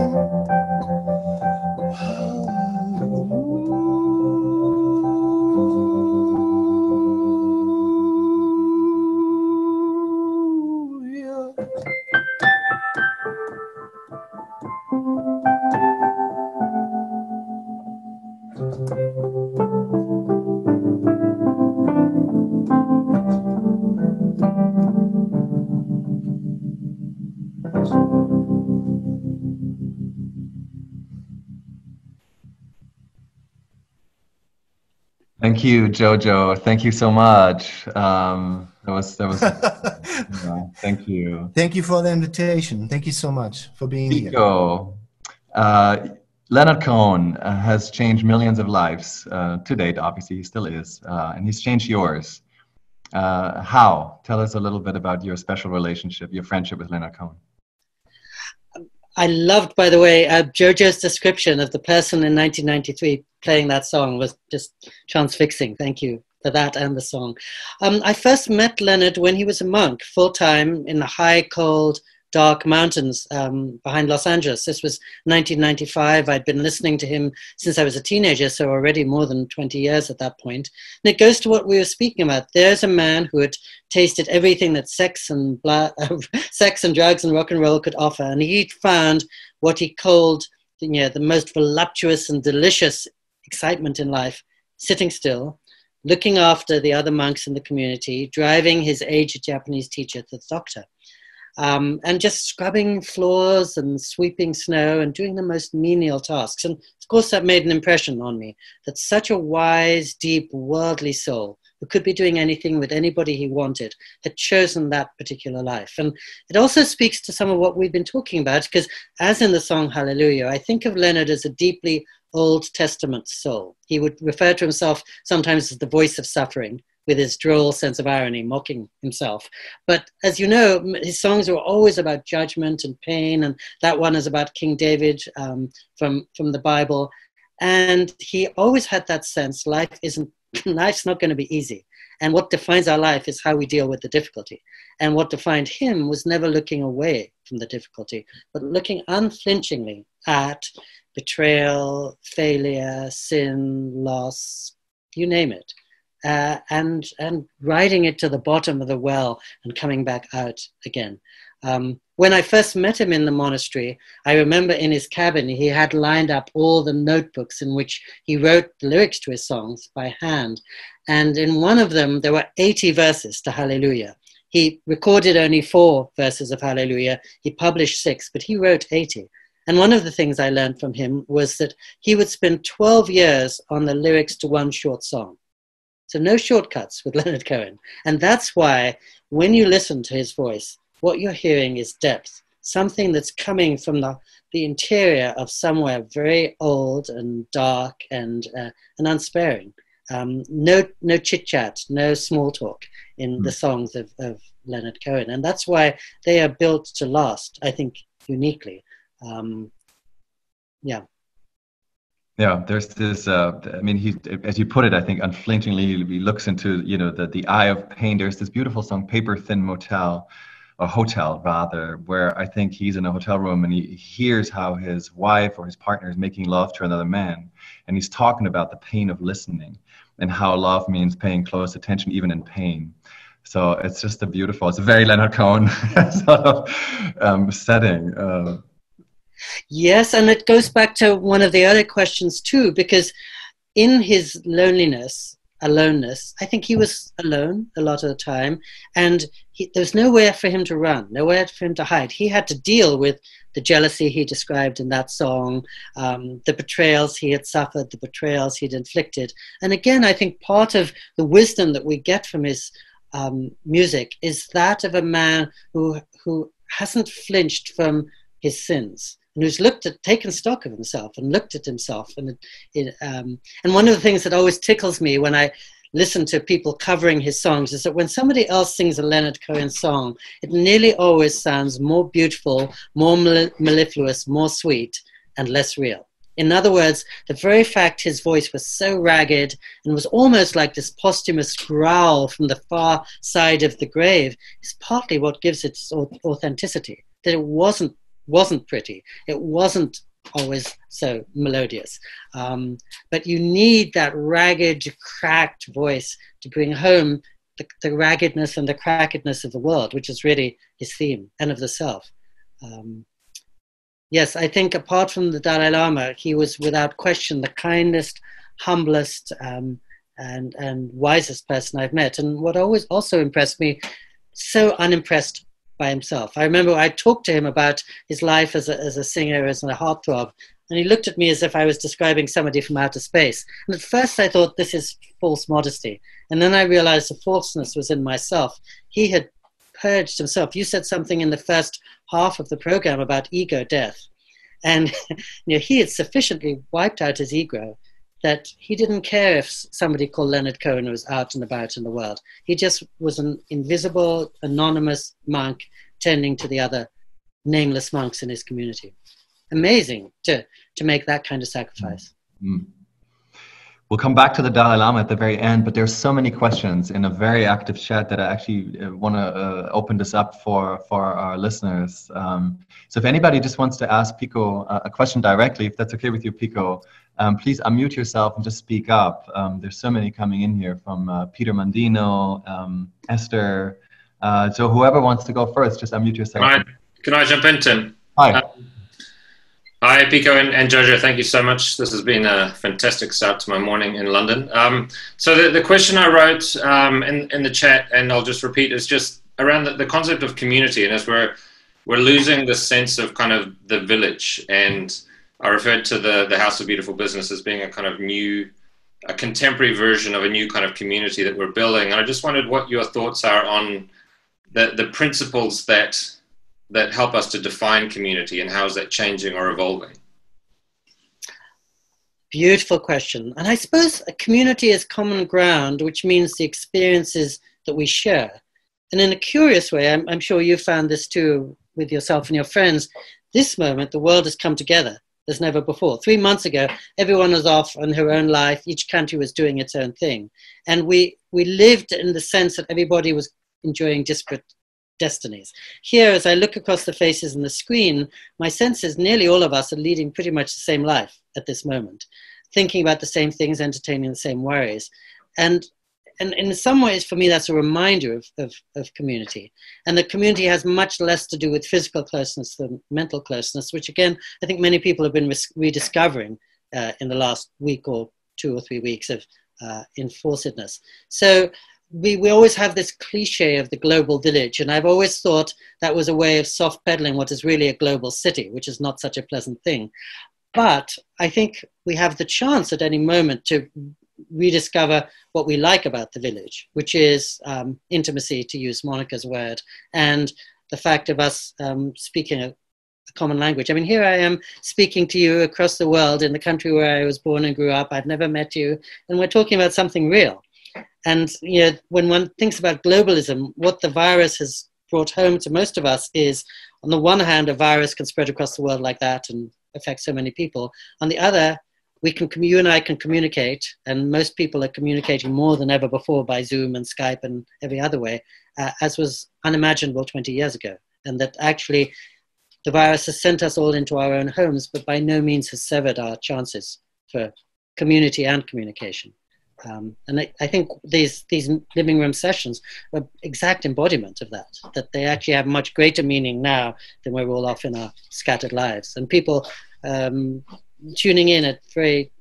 Thank you, Jojo. Thank you so much. Um, that was that was. Yeah, thank you. Thank you for the invitation. Thank you so much for being here. Pico, uh, Leonard Cohen uh, has changed millions of lives uh, to date. Obviously, he still is, uh, and he's changed yours. Uh, how? Tell us a little bit about your special relationship, your friendship with Leonard Cohen. I loved, by the way, uh, Jojo's description of the person in nineteen ninety-three playing that song was just transfixing. Thank you for that and the song. Um, I first met Leonard when he was a monk, full-time in the high, cold, dark mountains um, behind Los Angeles. This was nineteen ninety-five. I'd been listening to him since I was a teenager, so already more than twenty years at that point. And it goes to what we were speaking about. There's a man who had tasted everything that sex and blah, sex and drugs and rock and roll could offer, and he'd found what he called, you know, the most voluptuous and delicious excitement in life: sitting still, looking after the other monks in the community, driving his aged Japanese teacher to the doctor. Um, and just scrubbing floors and sweeping snow and doing the most menial tasks. And of course that made an impression on me, that such a wise, deep, worldly soul who could be doing anything with anybody he wanted had chosen that particular life. And it also speaks to some of what we've been talking about, because as in the song Hallelujah, I think of Leonard as a deeply Old Testament soul. He would refer to himself sometimes as the voice of suffering, with his droll sense of irony, mocking himself. But as you know, his songs were always about judgment and pain, and that one is about King David um, from, from the Bible. And he always had that sense life isn't, life's not going to be easy. And what defines our life is how we deal with the difficulty. And what defined him was never looking away from the difficulty, but looking unflinchingly at betrayal, failure, sin, loss, you name it. Uh, and and riding it to the bottom of the well and coming back out again. Um, when I first met him in the monastery, I remember in his cabin he had lined up all the notebooks in which he wrote the lyrics to his songs by hand. And in one of them, there were eighty verses to Hallelujah. He recorded only four verses of Hallelujah. He published six, but he wrote eighty. And one of the things I learned from him was that he would spend twelve years on the lyrics to one short song. So no shortcuts with Leonard Cohen. And that's why when you listen to his voice, what you're hearing is depth, something that's coming from the, the interior of somewhere very old and dark and, uh, and unsparing. Um, no no chit-chat, no small talk in mm. the songs of, of Leonard Cohen. And that's why they are built to last, I think, uniquely. Um, yeah. Yeah, there's this, uh, I mean, he, as you put it, I think unflinchingly, he looks into, you know, the, the eye of pain. There's this beautiful song, Paper Thin Motel, or Hotel rather, where I think he's in a hotel room and he hears how his wife or his partner is making love to another man. And he's talking about the pain of listening and how love means paying close attention, even in pain. So it's just a beautiful, it's a very Leonard Cohen sort of um, setting. Uh, Yes, and it goes back to one of the other questions too, because in his loneliness, aloneness. I think he was alone a lot of the time, and he, there was nowhere for him to run, nowhere for him to hide. He had to deal with the jealousy he described in that song, um, the betrayals he had suffered, the betrayals he'd inflicted. And again, I think part of the wisdom that we get from his um, music is that of a man who who hasn't flinched from his sins, and who's looked at, taken stock of himself and looked at himself. And, it, it, um, and one of the things that always tickles me when I listen to people covering his songs is that when somebody else sings a Leonard Cohen song, it nearly always sounds more beautiful, more mellifluous, more sweet, and less real. In other words, the very fact his voice was so ragged and was almost like this posthumous growl from the far side of the grave is partly what gives it its authenticity, that it wasn't wasn't pretty. It wasn't always so melodious. Um, but you need that ragged, cracked voice to bring home the, the raggedness and the crackedness of the world, which is really his theme, and of the self. Um, yes, I think apart from the Dalai Lama, he was without question the kindest, humblest, um, and, and wisest person I've met. And what always also impressed me, so unimpressed by himself. I remember I talked to him about his life as a, as a singer, as a heartthrob, and he looked at me as if I was describing somebody from outer space. And at first I thought, this is false modesty. And then I realized the falseness was in myself. He had purged himself. You said something in the first half of the program about ego death. And you know, he had sufficiently wiped out his ego that he didn't care if somebody called Leonard Cohen was out and about in the world. He just was an invisible, anonymous monk tending to the other nameless monks in his community. Amazing to, to make that kind of sacrifice. Mm. We'll come back to the Dalai Lama at the very end, but there's so many questions in a very active chat that I actually want to uh, open this up for, for our listeners. Um, so if anybody just wants to ask Pico uh, a question directly, if that's okay with you, Pico, um, please unmute yourself and just speak up. Um, there's so many coming in here from uh, Peter Mandino, um, Esther. Uh, so whoever wants to go first, just unmute yourself. Can I, can I jump in, Tim? Hi. Uh, Hi, Pico and, and Jojo. Thank you so much. This has been a fantastic start to my morning in London. Um, so the, the question I wrote um, in, in the chat, and I'll just repeat, is just around the, the concept of community. And as we're, we're losing the sense of kind of the village, and I referred to the, the House of Beautiful Business as being a kind of new, a contemporary version of a new kind of community that we're building. And I just wondered what your thoughts are on the, the principles that that help us to define community, and how is that changing or evolving? Beautiful question. And I suppose a community is common ground, which means the experiences that we share. And in a curious way, I'm, I'm sure you found this too with yourself and your friends, this moment, the world has come together as never before. Three months ago, everyone was off on her own life. Each country was doing its own thing. And we, we lived in the sense that everybody was enjoying disparate destinies. Here, as I look across the faces on the screen, my sense is nearly all of us are leading pretty much the same life at this moment, thinking about the same things, entertaining the same worries. And, and in some ways, for me, that's a reminder of, of, of community. And the community has much less to do with physical closeness than mental closeness, which again, I think many people have been rediscovering uh, in the last week or two or three weeks of uh, enforcedness. So We, we always have this cliche of the global village, and I've always thought that was a way of soft peddling what is really a global city, which is not such a pleasant thing. But I think we have the chance at any moment to rediscover what we like about the village, which is um, intimacy, to use Monica's word, and the fact of us um, speaking a, a common language. I mean, here I am speaking to you across the world in the country where I was born and grew up. I've never met you, and we're talking about something real. And you know, when one thinks about globalism, what the virus has brought home to most of us is, on the one hand, a virus can spread across the world like that and affect so many people. On the other, we can, you and I can communicate, and most people are communicating more than ever before by Zoom and Skype and every other way, uh, as was unimaginable twenty years ago. And that actually the virus has sent us all into our own homes, but by no means has severed our chances for community and communication. Um, and I, I think these these living room sessions are exact embodiment of that, that they actually have much greater meaning now than we're all off in our scattered lives. And people um, tuning in at very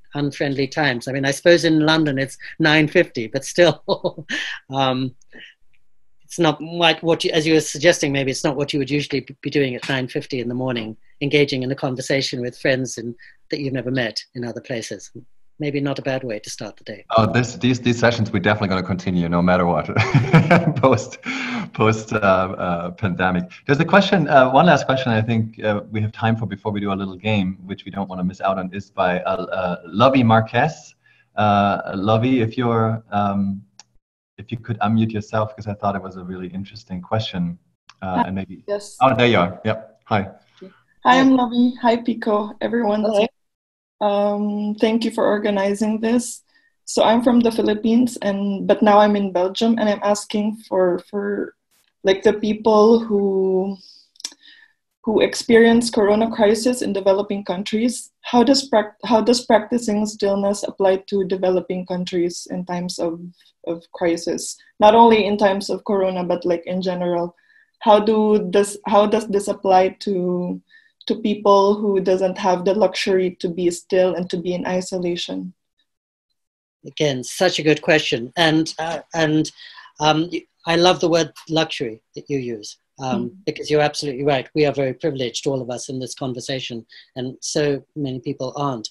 unfriendly times. I mean, I suppose in London it's nine fifty, but still, um, it's not like what you, as you were suggesting, maybe it's not what you would usually be doing at nine fifty in the morning, engaging in a conversation with friends in, that you've never met in other places. Maybe not a bad way to start the day. Oh, this, these these sessions we're definitely going to continue no matter what, post post uh, uh, pandemic. There's a question, uh, one last question I think uh, we have time for before we do a little game, which we don't want to miss out on, is by uh, uh, Lovey Marquez. Uh, Lovey, if you're um, if you could unmute yourself, because I thought it was a really interesting question, uh, and maybe yes. Oh, there you are. Yep. Hi. Hi, I'm Lovey. Hi, Pico. Everyone. Hello. Um, thank you for organizing this. So I'm from the Philippines, and but now I'm in Belgium, and I'm asking for for like the people who who experience Corona crisis in developing countries. How does prac- how does practicing stillness apply to developing countries in times of of crisis? Not only in times of Corona, but like in general. How do this how does this apply to to people who doesn't have the luxury to be still and to be in isolation? Again, such a good question. And, uh, and um, I love the word luxury that you use, um, mm-hmm. because you're absolutely right. We are very privileged, all of us in this conversation, and so many people aren't.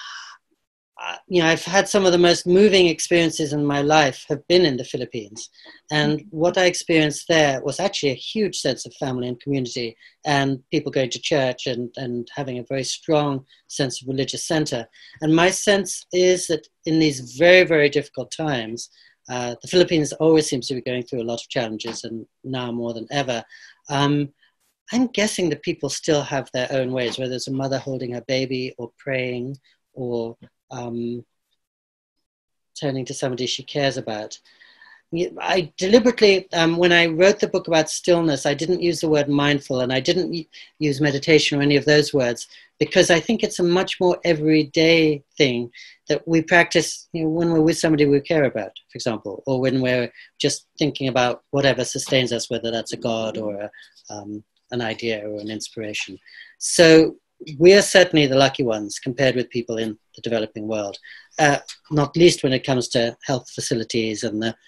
Uh, you know, I've had some of the most moving experiences in my life have been in the Philippines. And what I experienced there was actually a huge sense of family and community, and people going to church and, and having a very strong sense of religious center. And my sense is that in these very, very difficult times, uh, the Philippines always seems to be going through a lot of challenges, and now more than ever. Um, I'm guessing that people still have their own ways, whether it's a mother holding her baby or praying or Um, turning to somebody she cares about. I deliberately, um, when I wrote the book about stillness, I didn't use the word mindful, and I didn't use meditation or any of those words, because I think it's a much more everyday thing that we practice, you know, when we're with somebody we care about, for example, or when we're just thinking about whatever sustains us, whether that's a God or a, um, an idea or an inspiration. So we are certainly the lucky ones compared with people in the developing world, uh, not least when it comes to health facilities and the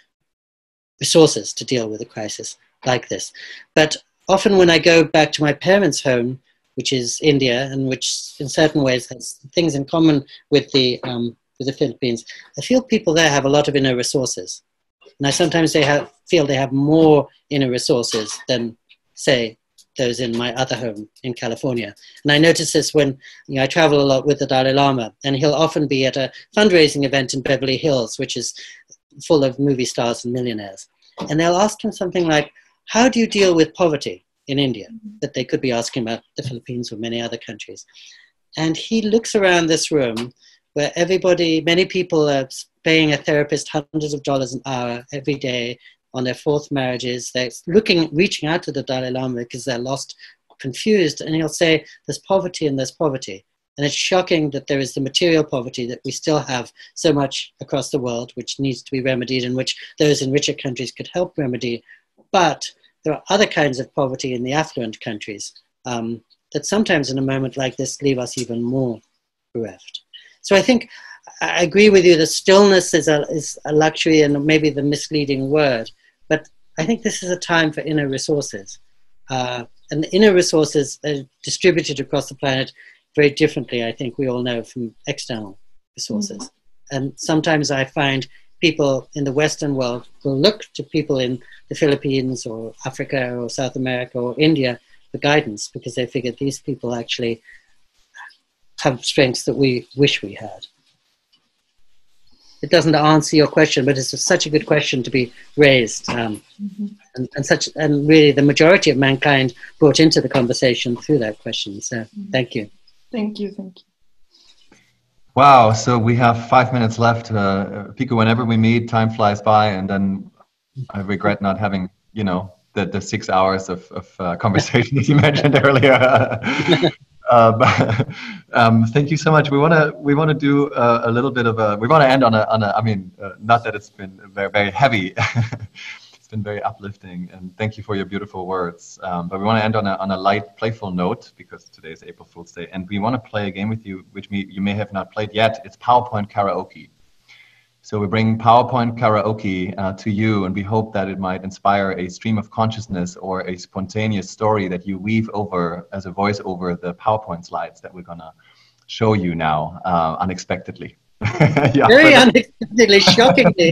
resources to deal with a crisis like this. But often when I go back to my parents' home, which is India, and which in certain ways has things in common with the, um, with the Philippines, I feel people there have a lot of inner resources. And I sometimes they have, feel they have more inner resources than, say, those in my other home in California. And I notice this when, you know, I travel a lot with the Dalai Lama, and he'll often be at a fundraising event in Beverly Hills, which is full of movie stars and millionaires. And they'll ask him something like, how do you deal with poverty in India? That they could be asking about the Philippines or many other countries. And he looks around this room where everybody, many people are paying a therapist hundreds of dollars an hour every day, on their fourth marriages. They're looking, reaching out to the Dalai Lama because they're lost, confused, and he'll say, there's poverty and there's poverty. And it's shocking that there is the material poverty that we still have so much across the world, which needs to be remedied, and which those in richer countries could help remedy. But there are other kinds of poverty in the affluent countries um, that sometimes in a moment like this leave us even more bereft. So I think I agree with you that stillness is a, is a luxury and maybe the misleading word, but I think this is a time for inner resources. Uh, and the inner resources are distributed across the planet very differently, I think we all know, from external resources. Mm-hmm. And sometimes I find people in the Western world will look to people in the Philippines or Africa or South America or India for guidance, because they figure these people actually have strengths that we wish we had. It doesn't answer your question, but it's such a good question to be raised, um, mm-hmm. and, and such, and really the majority of mankind brought into the conversation through that question. So, mm-hmm. thank you. Thank you, thank you. Wow, so we have five minutes left. Uh, Pico, whenever we meet, time flies by, and then I regret not having, you know, the the six hours of of uh, conversation that you mentioned earlier. Uh, but, um, thank you so much. We want to we want to do a, a little bit of a. We want to end on a on a. I mean, uh, not that it's been very very heavy. It's been very uplifting, and thank you for your beautiful words. Um, but we want to end on a, on a light, playful note, because today is April Fool's Day, and we want to play a game with you, which me, you may have not played yet. It's PowerPoint karaoke. So we bring PowerPoint karaoke uh, to you, and we hope that it might inspire a stream of consciousness or a spontaneous story that you weave over as a voice over the PowerPoint slides that we're going to show you now, uh, unexpectedly. Yeah, very unexpectedly, shockingly.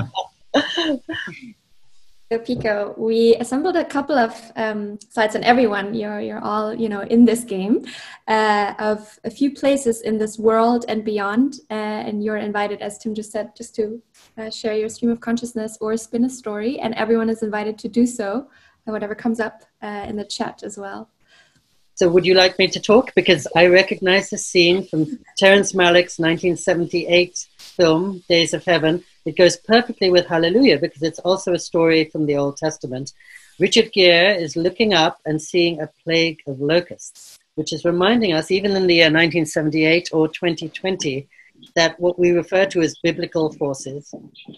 So Pico, we assembled a couple of um, slides, and everyone, you're you're all you know in this game, uh, of a few places in this world and beyond, uh, and you're invited, as Tim just said, just to uh, share your stream of consciousness or spin a story, and everyone is invited to do so, uh, whatever comes up uh, in the chat as well. So would you like me to talk? Because I recognize the scene from Terrence Malick's nineteen seventy-eight film, Days of Heaven. It goes perfectly with Hallelujah, because it's also a story from the Old Testament. Richard Gere is looking up and seeing a plague of locusts, which is reminding us, even in the year nineteen seventy-eight or twenty twenty, that what we refer to as biblical forces,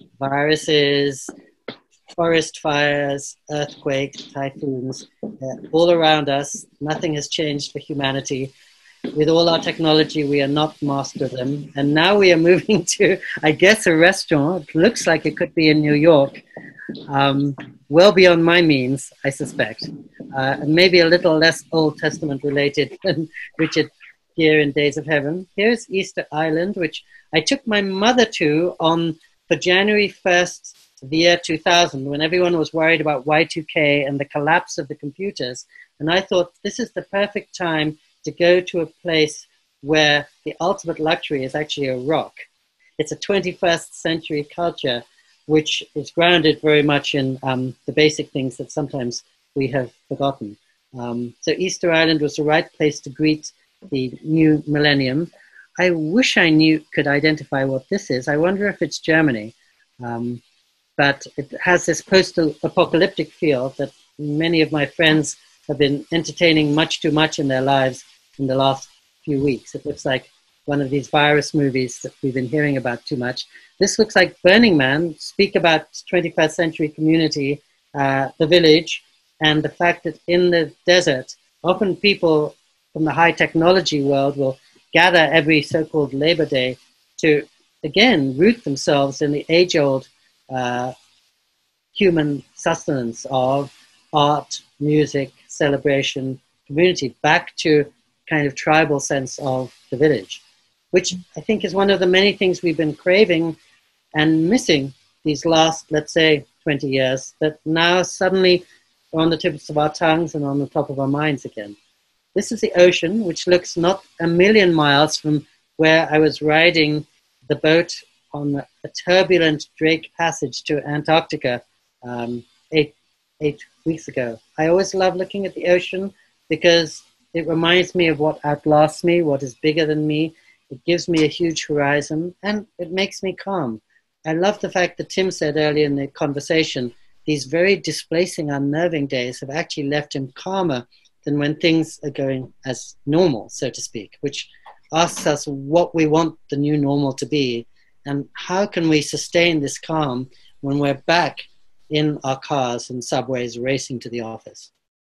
viruses, forest fires, earthquakes, typhoons, uh, all around us. Nothing has changed for humanity. With all our technology, we are not master of them. And now we are moving to, I guess, a restaurant. It looks like it could be in New York. Um, well beyond my means, I suspect. Uh, and maybe a little less Old Testament related than Richard Gere in Days of Heaven. Here's Easter Island, which I took my mother to on for January first, the year two thousand, when everyone was worried about Y two K and the collapse of the computers. And I thought, this is the perfect time to go to a place where the ultimate luxury is actually a rock. It's a twenty-first century culture, which is grounded very much in um, the basic things that sometimes we have forgotten. Um, so Easter Island was the right place to greet the new millennium. I wish I knew, could identify what this is. I wonder if it's Germany. Um, but it has this post-apocalyptic feel that many of my friends have been entertaining much too much in their lives in the last few weeks. It looks like one of these virus movies that we've been hearing about too much. This looks like Burning Man, speak about twenty-first century community, uh, the village, and the fact that in the desert, often people from the high technology world will gather every so-called Labor Day to, again, root themselves in the age-old uh, human sustenance of art, music, celebration, community, back to kind of tribal sense of the village, which I think is one of the many things we've been craving and missing these last, let's say, twenty years, that now suddenly are on the tips of our tongues and on the top of our minds again. This is the ocean, which looks not a million miles from where I was riding the boat on a turbulent Drake Passage to Antarctica um, eight, eight weeks ago. I always love looking at the ocean because it reminds me of what outlasts me, what is bigger than me. It gives me a huge horizon, and it makes me calm. I love the fact that Tim said earlier in the conversation, these very displacing, unnerving days have actually left him calmer than when things are going as normal, so to speak, which asks us what we want the new normal to be, and how can we sustain this calm when we're back in our cars and subways racing to the office.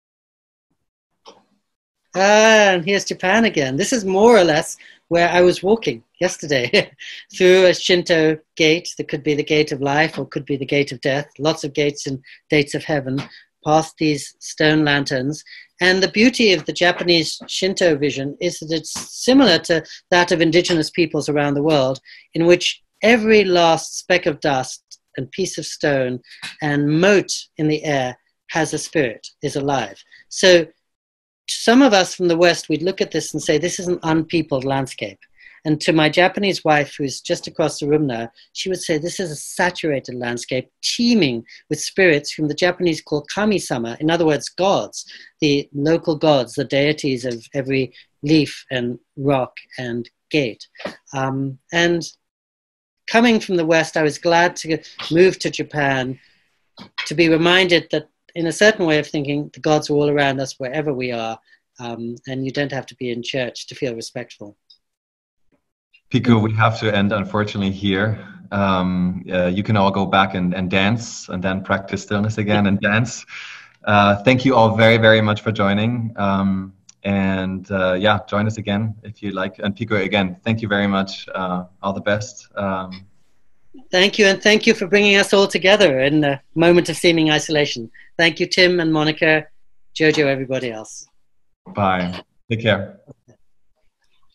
Ah, and here's Japan again. This is more or less where I was walking yesterday through a Shinto gate that could be the gate of life or could be the gate of death. Lots of gates and dates of heaven, past these stone lanterns. And the beauty of the Japanese Shinto vision is that it's similar to that of indigenous peoples around the world, in which every last speck of dust and piece of stone and mote in the air has a spirit, is alive. So some of us from the West, we'd look at this and say, this is an unpeopled landscape. And to my Japanese wife, who's just across the room now, she would say, this is a saturated landscape, teeming with spirits whom the Japanese call kami-sama, in other words, gods, the local gods, the deities of every leaf and rock and gate. Um, and coming from the West, I was glad to move to Japan to be reminded that in a certain way of thinking, the gods are all around us wherever we are, um, and you don't have to be in church to feel respectful. Pico, we have to end, unfortunately, here. Um, uh, you can all go back and, and dance and then practice stillness again and dance. Uh, thank you all very, very much for joining. Um, and uh, yeah, join us again if you like. And Pico, again, thank you very much. Uh, all the best. Um, thank you, and thank you for bringing us all together in a moment of seeming isolation. Thank you, Tim and Monica, Jojo, everybody else. Bye. Take care.